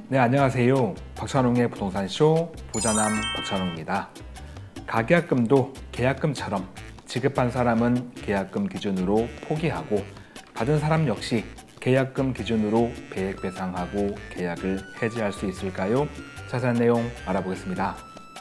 네, 안녕하세요. 박찬웅의 부동산쇼 부자남 박찬웅입니다. 가계약금도 계약금처럼 지급한 사람은 계약금 기준으로 포기하고 받은 사람 역시 계약금 기준으로 배액배상하고 계약을 해지할 수 있을까요? 자세한 내용 알아보겠습니다.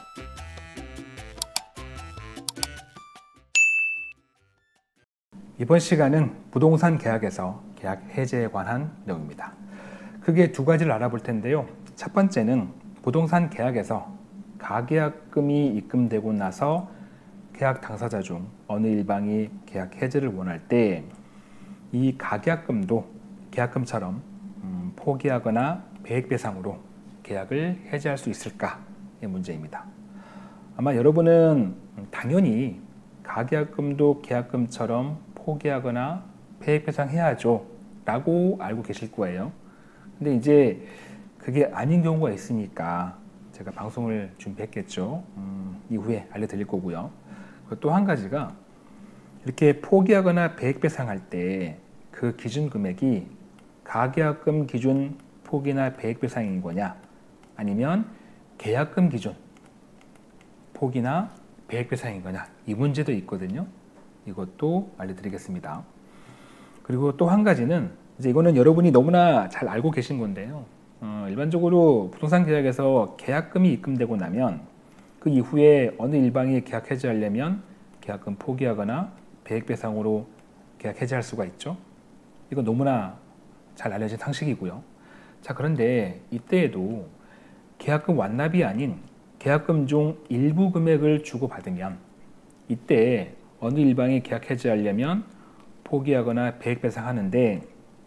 이번 시간은 부동산 계약에서 계약 해지에 관한 내용입니다. 크게 두 가지를 알아볼 텐데요. 첫 번째는 부동산 계약에서 가계약금이 입금되고 나서 계약 당사자 중 어느 일방이 계약 해지를 원할 때 이 가계약금도 계약금처럼 포기하거나 배액배상으로 계약을 해지할 수 있을까의 문제입니다. 아마 여러분은 당연히 가계약금도 계약금처럼 포기하거나 배액배상해야죠 라고 알고 계실 거예요. 근데 이제 그게 아닌 경우가 있으니까 제가 방송을 준비했겠죠. 이후에 알려드릴 거고요. 또 한 가지가 이렇게 포기하거나 배액배상할 때 그 기준 금액이 가계약금 기준 포기나 배액배상인 거냐 아니면 계약금 기준 포기나 배액배상인 거냐 이 문제도 있거든요. 이것도 알려드리겠습니다. 그리고 또 한 가지는 이제 이거는 여러분이 너무나 잘 알고 계신 건데요. 일반적으로 부동산 계약에서 계약금이 입금되고 나면 그 이후에 어느 일방이 계약 해지하려면 계약금 포기하거나 배액배상으로 계약 해지할 수가 있죠. 이건 너무나 잘 알려진 상식이고요. 자, 그런데 이때에도 계약금 완납이 아닌 계약금 중 일부 금액을 주고받으면 이때 어느 일방이 계약 해지하려면 포기하거나 배액배상하는데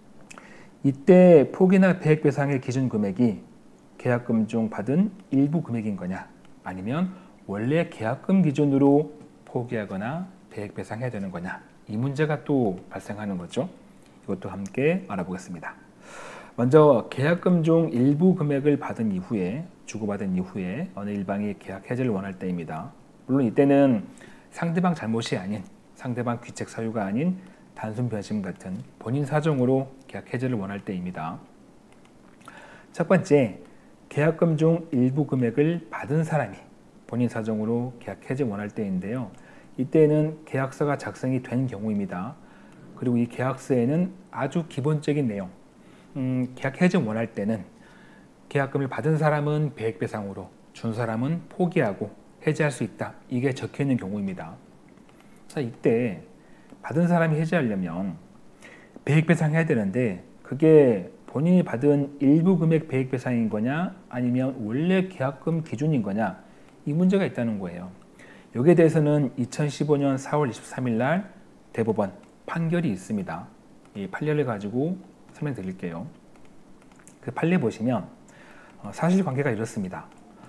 이때 포기나 배액배상의 기준 금액이 계약금 중 받은 일부 금액인 거냐 아니면 원래 계약금 기준으로 포기하거나 배액배상해야 되는 거냐 이 문제가 또 발생하는 거죠. 이것도 함께 알아보겠습니다. 먼저 계약금 중 일부 금액을 받은 이후에 주고받은 이후에 어느 일방이 계약 해지를 원할 때입니다. 물론 이때는 상대방 잘못이 아닌 상대방 귀책 사유가 아닌 단순 변심 같은 본인 사정으로 계약 해지를 원할 때입니다. 첫 번째, 계약금 중 일부 금액을 받은 사람이 본인 사정으로 계약 해지 원할 때인데요. 이때는 계약서가 작성이 된 경우입니다. 그리고 이 계약서에는 아주 기본적인 내용, 계약 해지 원할 때는 계약금을 받은 사람은 배액배상으로, 준 사람은 포기하고 해지할 수 있다. 이게 적혀 있는 경우입니다. 자, 이때 받은 사람이 해지하려면 배액배상해야 되는데 그게 본인이 받은 일부 금액 배액배상인 거냐 아니면 원래 계약금 기준인 거냐 이 문제가 있다는 거예요. 여기에 대해서는 2015년 4월 23일 날 대법원 판결이 있습니다. 이 판례를 가지고 설명드릴게요. 그 판례 보시면 사실관계가 이렇습니다.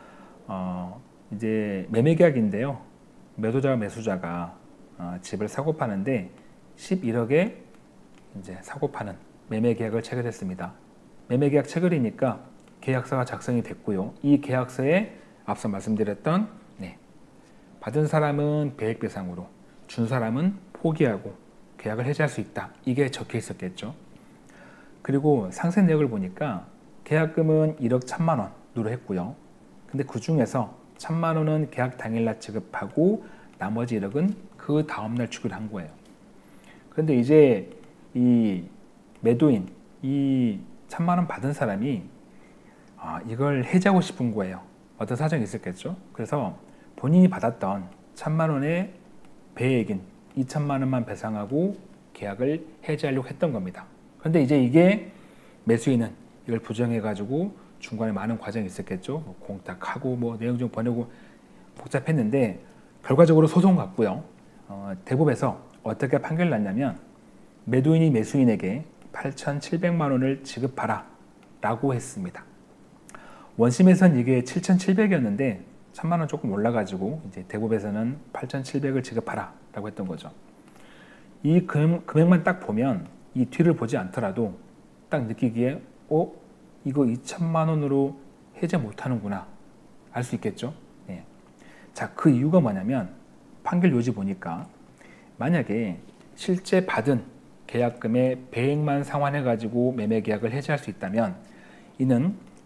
이제 매매계약인데요. 매도자와 매수자가 집을 사고 파는데 11억에 이제 사고 파는 매매계약을 체결했습니다. 매매계약 체결이니까 계약서가 작성이 됐고요. 이 계약서에 앞서 말씀드렸던 받은 사람은 배액배상으로, 준 사람은 포기하고 계약을 해지할 수 있다. 이게 적혀 있었겠죠. 그리고 상세 내역을 보니까 계약금은 1억 1천만 원으로 했고요. 근데 그 중에서 1천만 원은 계약 당일날 지급하고 나머지 1억은 그 다음날 지급한 거예요. 그런데 이제 이 매도인, 이 1천만 원 받은 사람이 이걸 해지하고 싶은 거예요. 어떤 사정이 있었겠죠. 그래서 본인이 받았던 1천만 원의 배액인 2천만 원만 배상하고 계약을 해지하려고 했던 겁니다. 그런데 이제 이게 매수인은 이걸 부정해가지고 중간에 많은 과정이 있었겠죠. 공탁하고 내용 좀 보내고 복잡했는데 결과적으로 소송 갔고요. 대법에서 어떻게 판결을 났냐면 매도인이 매수인에게 8,700만 원을 지급하라 라고 했습니다. 원심에선 이게 7,700이었는데 1,000만 원 조금 올라가지고 이제 대법에서는 8,700을 지급하라 라고 했던 거죠. 이 금액만 딱 보면 이 뒤를 보지 않더라도 딱 느끼기에 이거 2천만 원으로 해지 못하는구나 알 수 있겠죠. 자, 그 이유가 뭐냐면 판결 요지 보니까 만약에 실제 받은 계약금의 배액만 상환해 가지고 매매 계약을 해지할 수 있다면 이는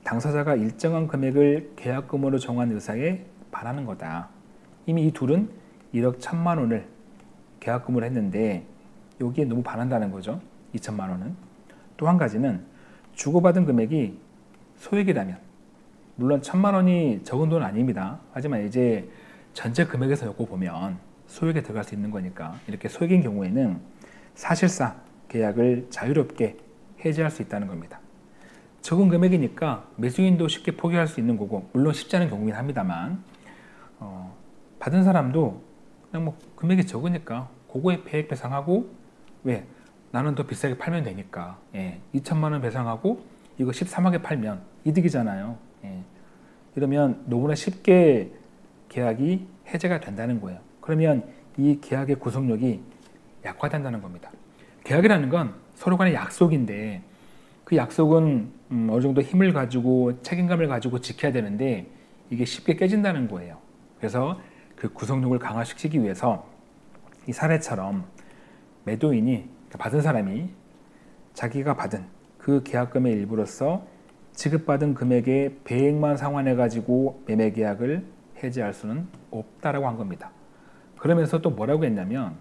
당사자가 일정한 금액을 계약금으로 정한 의사에 반하는 거다. 이미 이 둘은 1억 1천만 원을 계약금으로 했는데 여기에 너무 반한다는 거죠. 2천만 원은. 또 한 가지는 주고받은 금액이 소액이라면, 물론 1천만 원이 적은 돈은 아닙니다. 하지만 이제 전체 금액에서 놓고 보면 소액에 들어갈 수 있는 거니까, 이렇게 소액인 경우에는 사실상 계약을 자유롭게 해지할 수 있다는 겁니다. 적은 금액이니까 매수인도 쉽게 포기할 수 있는 거고, 물론 쉽지 않은 경우긴 합니다만, 받은 사람도 그냥 뭐 금액이 적으니까 그거에 배액 배상하고, 왜? 나는 더 비싸게 팔면 되니까, 2천만 원 배상하고 이거 13억에 팔면 이득이잖아요. 이러면 너무나 쉽게 계약이 해제가 된다는 거예요. 그러면 이 계약의 구속력이 약화된다는 겁니다. 계약이라는 건 서로 간의 약속인데, 그 약속은 어느 정도 힘을 가지고 책임감을 가지고 지켜야 되는데 이게 쉽게 깨진다는 거예요. 그래서 그 구속력을 강화시키기 위해서 이 사례처럼 매도인이, 받은 사람이 자기가 받은 그 계약금의 일부로서 지급받은 금액의 배액만 상환해 가지고 매매 계약을 해지할 수는 없다라고 한 겁니다. 그러면서 또 뭐라고 했냐면,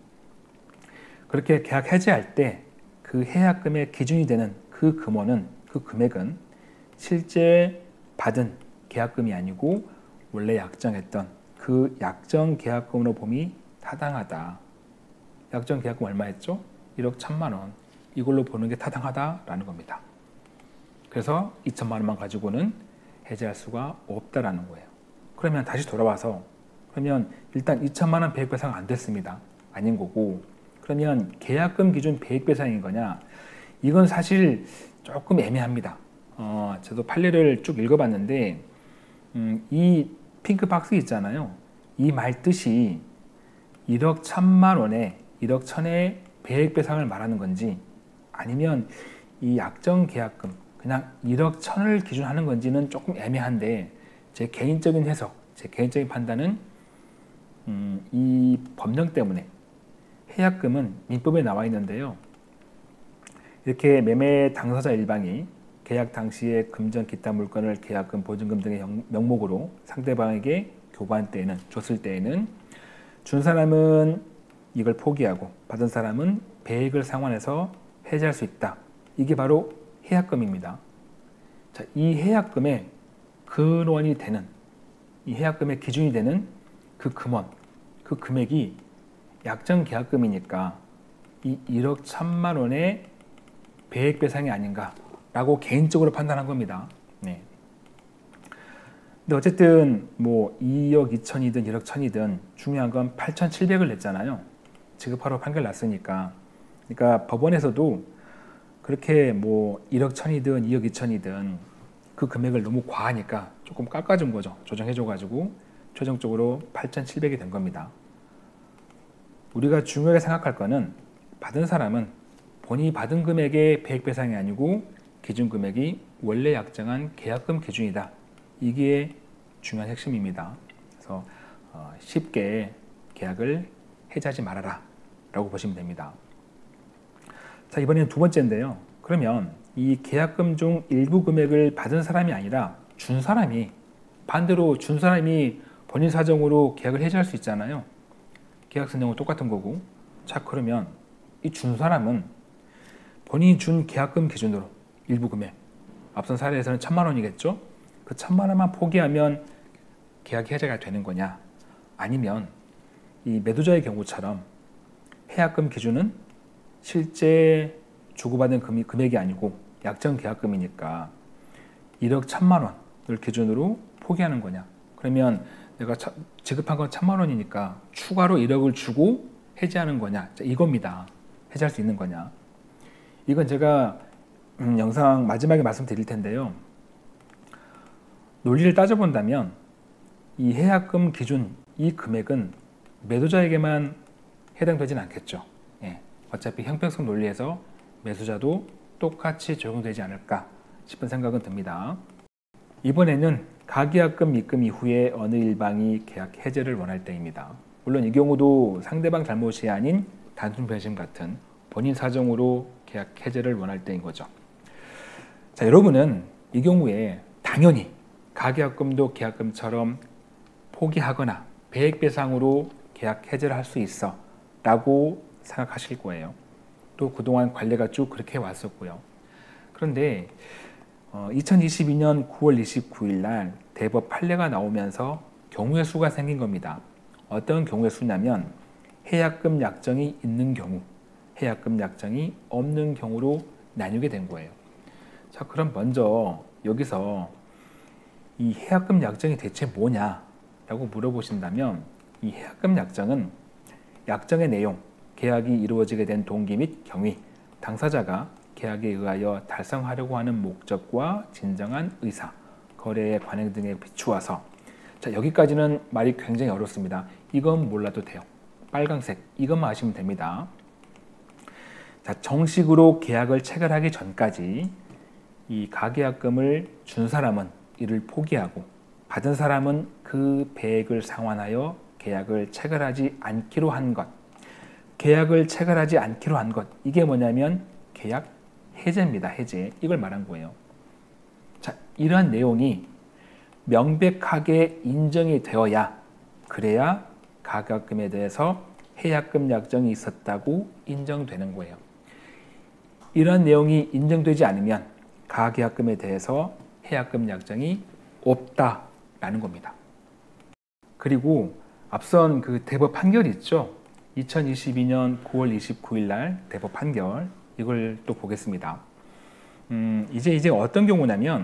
그렇게 계약 해지할 때 그 해약금의 기준이 되는 그 금원은, 그 금액은 실제 받은 계약금이 아니고 원래 약정했던 그 약정 계약금으로 봄이 타당하다. 약정 계약금 얼마였죠? 1억 1천만 원. 이걸로 보는 게 타당하다라는 겁니다. 그래서 2천만 원만 가지고는 해지할 수가 없다라는 거예요. 그러면 다시 돌아와서, 그러면 일단 2천만 원 배액 배상 안 됐습니다. 아닌 거고, 그러면 계약금 기준 배액 배상인 거냐? 이건 사실 조금 애매합니다. 저도 판례를 쭉 읽어봤는데, 이 핑크 박스 있잖아요. 이 말 뜻이 1억 1천만 원에 1억 1천의 배액 배상을 말하는 건지, 아니면 이 약정 계약금 그냥 1억 1천을 기준하는 건지는 조금 애매한데, 제 개인적인 해석, 제 개인적인 판단은 이 법령 때문에 해약금은 민법에 나와 있는데요. 이렇게 매매 당사자 일방이 계약 당시에 금전 기타 물건을 계약금, 보증금 등의 명목으로 상대방에게 교부한 때에는, 줬을 때에는 준 사람은 이걸 포기하고 받은 사람은 배액을 상환해서 해지할 수 있다. 이게 바로 해약금입니다. 자, 이 해약금의 근원이 되는, 이 해약금의 기준이 되는 그 금원, 그 금액이 약정 계약금이니까 이 1억 1천만 원의 배액 배상이 아닌가라고 개인적으로 판단한 겁니다. 네. 근데 어쨌든 뭐 2억 2천이든 1억 1천이든 중요한 건 8,700을 냈잖아요. 지급하러 판결 났으니까. 그러니까 법원에서도 그렇게 뭐 1억 1천이든 2억 2천이든 그 금액을 너무 과하니까 조금 깎아준 거죠. 조정해줘가지고 최종적으로 8,700이 된 겁니다. 우리가 중요하게 생각할 거는, 받은 사람은 본인이 받은 금액의 배액 배상이 아니고 기준 금액이 원래 약정한 계약금 기준이다. 이게 중요한 핵심입니다. 그래서 쉽게 계약을 해지하지 말아라 라고 보시면 됩니다. 자, 이번에는 두 번째인데요. 그러면 이 계약금 중 일부 금액을 받은 사람이 아니라 준 사람이, 반대로 준 사람이 본인 사정으로 계약을 해지할 수 있잖아요. 계약서 내용은 똑같은 거고. 자, 그러면 이 준 사람은 본인이 준 계약금 기준으로 일부 금액, 앞선 사례에서는 1천만 원이겠죠? 그 1천만 원만 포기하면 계약이 해제가 되는 거냐? 아니면 이 매도자의 경우처럼 해약금 기준은 실제 주고받은 금액이 아니고 약정 계약금이니까 1억 1천만 원을 기준으로 포기하는 거냐? 그러면 내가 지급한 건 1천만 원이니까 추가로 1억을 주고 해지하는 거냐? 이겁니다. 해지할 수 있는 거냐? 이건 제가 영상 마지막에 말씀드릴 텐데요. 논리를 따져본다면 이 해약금 기준, 이 금액은 매도자에게만 해당되지는 않겠죠. 어차피 형평성 논리에서 매수자도 똑같이 적용되지 않을까 싶은 생각은 듭니다. 이번에는 가계약금 입금 이후에 어느 일방이 계약 해제를 원할 때입니다. 물론 이 경우도 상대방 잘못이 아닌 단순 변심 같은 본인 사정으로 계약 해제를 원할 때인 거죠. 자, 여러분은 이 경우에 당연히 가계약금도 계약금처럼 포기하거나 배액배상으로 계약 해제를 할 수 있어 라고 생각하실 거예요. 또 그동안 관례가 쭉 그렇게 왔었고요. 그런데 2022년 9월 29일 날 대법 판례가 나오면서 경우의 수가 생긴 겁니다. 어떤 경우의 수냐면 해약금 약정이 있는 경우, 해약금 약정이 없는 경우로 나뉘게 된 거예요. 자, 그럼 먼저 여기서 이 해약금 약정이 대체 뭐냐 라고 물어보신다면, 이 해약금 약정은 약정의 내용, 계약이 이루어지게 된 동기 및 경위, 당사자가 계약에 의하여 달성하려고 하는 목적과 진정한 의사, 거래의 관행 등에 비추어서, 자, 여기까지는 말이 굉장히 어렵습니다. 이건 몰라도 돼요. 빨강색 이것만 아시면 됩니다. 자, 정식으로 계약을 체결하기 전까지 이 가계약금을 준 사람은 이를 포기하고 받은 사람은 그 배액을 상환하여 계약을 체결하지 않기로 한 것, 계약을 체결하지 않기로 한 것, 이게 뭐냐면 계약 해제입니다. 해제. 이걸 말한 거예요. 자, 이러한 내용이 명백하게 인정이 되어야, 그래야 가계약금에 대해서 해약금 약정이 있었다고 인정되는 거예요. 이러한 내용이 인정되지 않으면 가계약금에 대해서 해약금 약정이 없다라는 겁니다. 그리고 앞선 그 대법 판결이 있죠. 2022년 9월 29일 날 대법 판결, 이걸 또 보겠습니다. 이제 어떤 경우냐면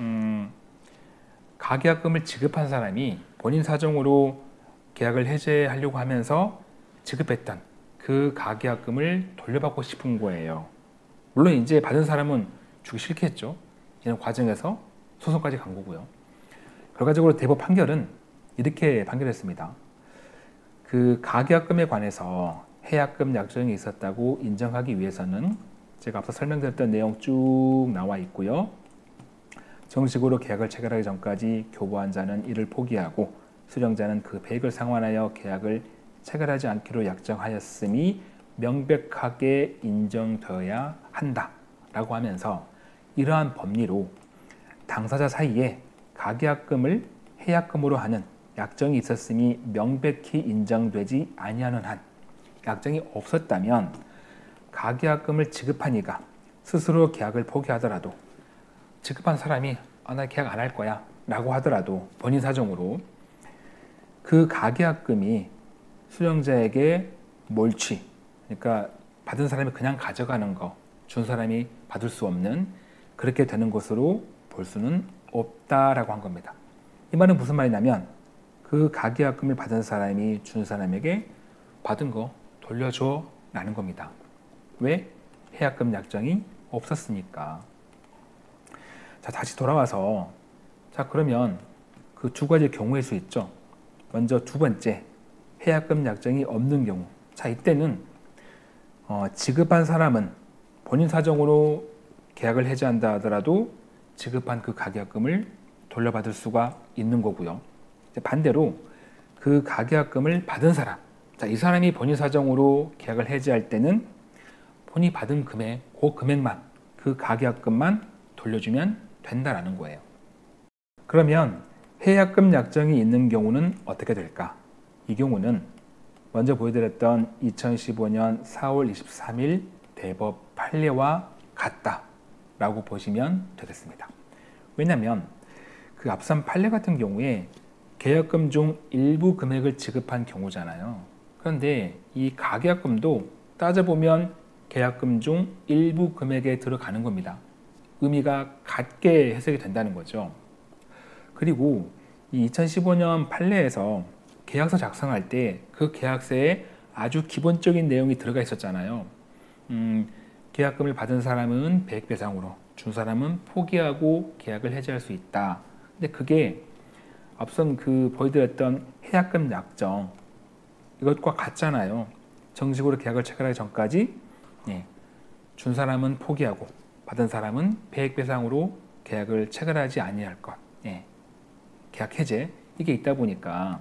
가계약금을 지급한 사람이 본인 사정으로 계약을 해제하려고 하면서 지급했던 그 가계약금을 돌려받고 싶은 거예요. 물론 이제 받은 사람은 주기 싫겠죠. 이런 과정에서 소송까지 간 거고요. 결과적으로 대법 판결은 이렇게 판결했습니다. 그 가계약금에 관해서 해약금 약정이 있었다고 인정하기 위해서는 제가 앞서 설명드렸던 내용 쭉 나와 있고요. 정식으로 계약을 체결하기 전까지 교부한 자는 이를 포기하고 수령자는 그 배액을 상환하여 계약을 체결하지 않기로 약정하였음이 명백하게 인정되어야 한다라고 하면서, 이러한 법리로 당사자 사이에 가계약금을 해약금으로 하는 약정이 있었음이 명백히 인정되지 아니하는 한, 약정이 없었다면 가계약금을 지급한 이가 스스로 계약을 포기하더라도, 지급한 사람이 나 계약 안 할 거야 라고 하더라도 본인 사정으로 그 가계약금이 수령자에게 몰취, 그러니까 받은 사람이 그냥 가져가는 거, 준 사람이 받을 수 없는, 그렇게 되는 것으로 볼 수는 없다라고 한 겁니다. 이 말은 무슨 말이냐면 그 가계약금을 받은 사람이 준 사람에게 받은 거 돌려줘 라는 겁니다. 왜? 해약금 약정이 없었으니까. 자, 다시 돌아와서, 자, 그러면 그 두 가지 경우의 수 있죠. 먼저 두 번째, 해약금 약정이 없는 경우. 자, 이때는 지급한 사람은 본인 사정으로 계약을 해지한다 하더라도 지급한 그 가계약금을 돌려받을 수가 있는 거고요. 반대로 그 가계약금을 받은 사람, 자, 이 사람이 본인 사정으로 계약을 해지할 때는 본인이 받은 금액, 그 금액만, 그 가계약금만 돌려주면 된다라는 거예요. 그러면 해약금 약정이 있는 경우는 어떻게 될까? 이 경우는 먼저 보여드렸던 2015년 4월 23일 대법 판례와 같다라고 보시면 되겠습니다. 왜냐하면 그 앞선 판례 같은 경우에 계약금 중 일부 금액을 지급한 경우잖아요. 그런데 이 가계약금도 따져보면 계약금 중 일부 금액에 들어가는 겁니다. 의미가 같게 해석이 된다는 거죠. 그리고 이 2015년 판례에서 계약서 작성할 때 그 계약서에 아주 기본적인 내용이 들어가 있었잖아요. 계약금을 받은 사람은 배액배상으로, 준 사람은 포기하고 계약을 해지할 수 있다. 근데 그게 앞선 그 보여드렸던 해약금 약정, 이것과 같잖아요. 정식으로 계약을 체결하기 전까지 준 사람은 포기하고 받은 사람은 배액배상으로 계약을 체결하지 아니할 것, 계약 해제, 이게 있다 보니까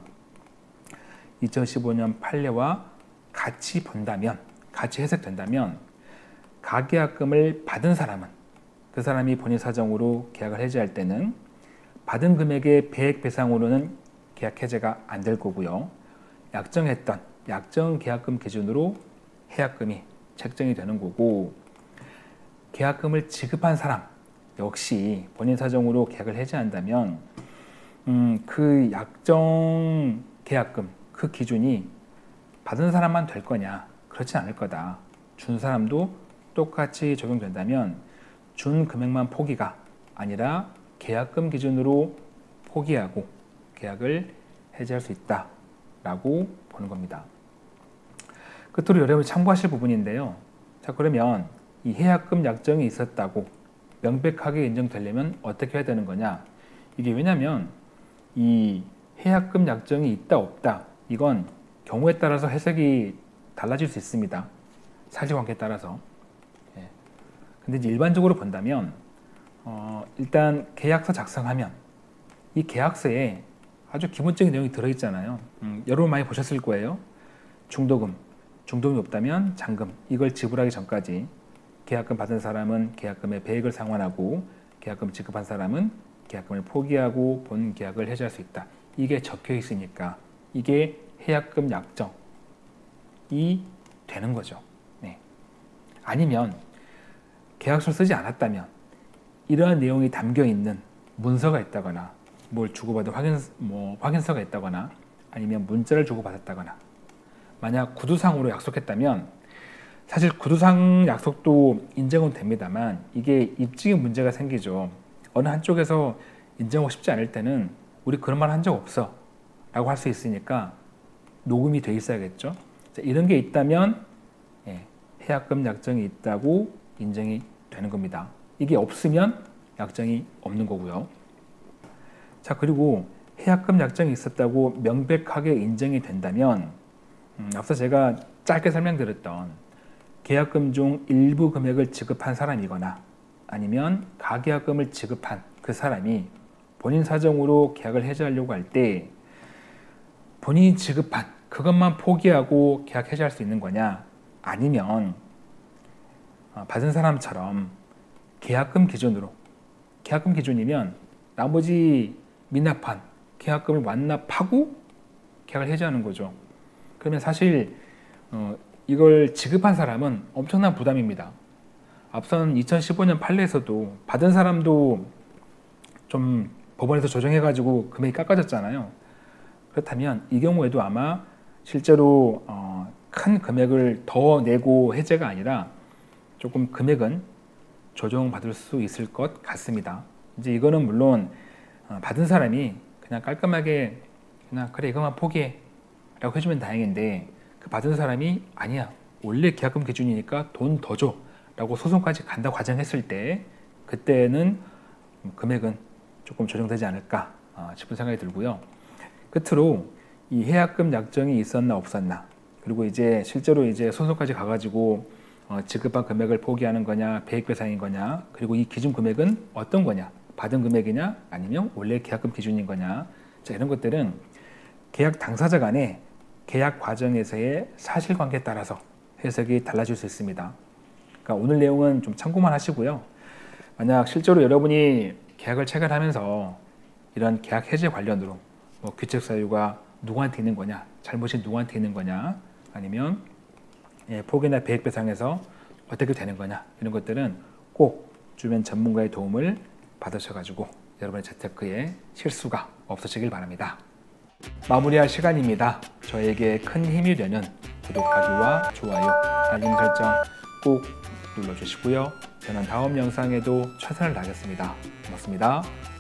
2015년 판례와 같이 본다면, 같이 해석된다면 가계약금을 받은 사람은, 그 사람이 본인 사정으로 계약을 해지할 때는 받은 금액의 배액 배상으로는 계약 해지가 안 될 거고요. 약정했던 약정 계약금 기준으로 해약금이 책정이 되는 거고, 계약금을 지급한 사람 역시 본인 사정으로 계약을 해지한다면 그 약정 계약금 그 기준이 받은 사람만 될 거냐? 그렇지 않을 거다. 준 사람도 똑같이 적용된다면 준 금액만 포기가 아니라 계약금 기준으로 포기하고 계약을 해지할 수 있다라고 보는 겁니다. 끝으로 여러분이 참고하실 부분인데요. 자, 그러면 이 해약금 약정이 있었다고 명백하게 인정되려면 어떻게 해야 되는 거냐? 이게 왜냐면 이 해약금 약정이 있다 없다 이건 경우에 따라서 해석이 달라질 수 있습니다. 사실관계에 따라서. 근데 이제 일반적으로 본다면 일단 계약서 작성하면 이 계약서에 아주 기본적인 내용이 들어있잖아요. 여러분 많이 보셨을 거예요. 중도금, 중도금이 없다면 잔금, 이걸 지불하기 전까지 계약금 받은 사람은 계약금의 배액을 상환하고 계약금 지급한 사람은 계약금을 포기하고 본 계약을 해지할 수 있다. 이게 적혀 있으니까 이게 해약금 약정이 되는 거죠. 네. 아니면 계약서를 쓰지 않았다면 이러한 내용이 담겨 있는 문서가 있다거나 뭘 주고받은 확인서가 있다거나 아니면 문자를 주고받았다거나, 만약 구두상으로 약속했다면 사실 구두상 약속도 인정은 됩니다만 이게 입증에 문제가 생기죠. 어느 한쪽에서 인정하고 싶지 않을 때는 우리 그런 말 한 적 없어 라고 할 수 있으니까 녹음이 돼 있어야겠죠. 자, 이런 게 있다면 해약금 약정이 있다고 인정이 되는 겁니다. 이게 없으면 약정이 없는 거고요. 자, 그리고 해약금 약정이 있었다고 명백하게 인정이 된다면 앞서 제가 짧게 설명드렸던 계약금 중 일부 금액을 지급한 사람이거나 아니면 가계약금을 지급한 그 사람이 본인 사정으로 계약을 해지하려고 할 때 본인이 지급한 그것만 포기하고 계약 해지할 수 있는 거냐, 아니면 받은 사람처럼 계약금 기준으로, 계약금 기준이면 나머지 미납한 계약금을 완납하고 계약을 해지하는 거죠. 그러면 사실 이걸 지급한 사람은 엄청난 부담입니다. 앞선 2015년 판례에서도 받은 사람도 좀 법원에서 조정해가지고 금액이 깎아졌잖아요. 그렇다면 이 경우에도 아마 실제로 큰 금액을 더 내고 해제가 아니라 조금 금액은 조정받을 수 있을 것 같습니다. 이제 이거는 물론 받은 사람이 그냥 깔끔하게 그냥 그래 이것만 포기해 라고 해주면 다행인데, 그 받은 사람이 아니야 원래 계약금 기준이니까 돈 더 줘 라고 소송까지 간다고 가정했을 때 그때는 금액은 조금 조정되지 않을까 싶은 생각이 들고요. 끝으로 이 해약금 약정이 있었나 없었나, 그리고 이제 실제로 이제 소송까지 가가지고 지급한 금액을 포기하는 거냐 배액배상인 거냐, 그리고 이 기준 금액은 어떤 거냐, 받은 금액이냐 아니면 원래 계약금 기준인 거냐, 자, 이런 것들은 계약 당사자 간의 계약 과정에서의 사실관계에 따라서 해석이 달라질 수 있습니다. 그러니까 오늘 내용은 좀 참고만 하시고요. 만약 실제로 여러분이 계약을 체결하면서 이런 계약 해지 관련으로 규칙 사유가 누구한테 있는 거냐, 잘못이 누구한테 있는 거냐, 아니면 포기나 배액 배상에서 어떻게 되는 거냐, 이런 것들은 꼭 주변 전문가의 도움을 받으셔가지고 여러분의 재테크에 실수가 없으시길 바랍니다. 마무리할 시간입니다. 저에게 큰 힘이 되는 구독하기와 좋아요, 알림 설정 꼭 눌러주시고요. 저는 다음 영상에도 최선을 다하겠습니다. 고맙습니다.